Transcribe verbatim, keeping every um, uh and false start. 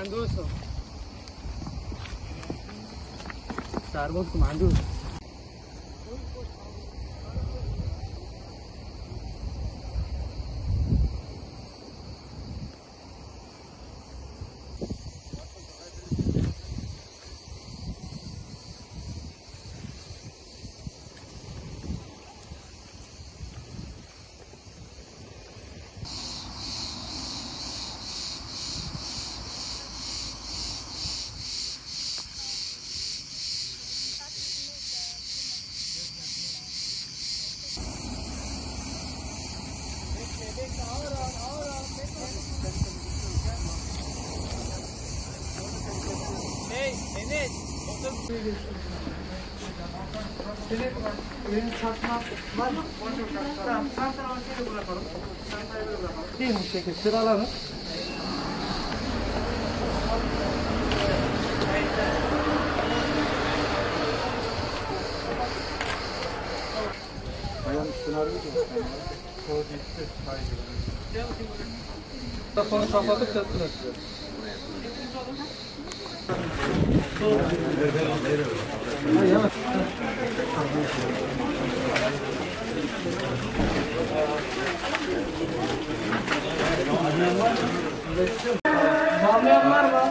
Mandus. Sarbos Mandus. Hey, Enes, otur. Senin elini çarpma var mı? Tamam, sen tarafını şöyle bırakalım. Sen tarafını böyle bırakalım. Değil mi bu şekilde? Sıralanın. Ayağın üstüne arıyor ki. O gitti. Haydi. Telefonu kapatıp çatırır. Bağlayan var mı?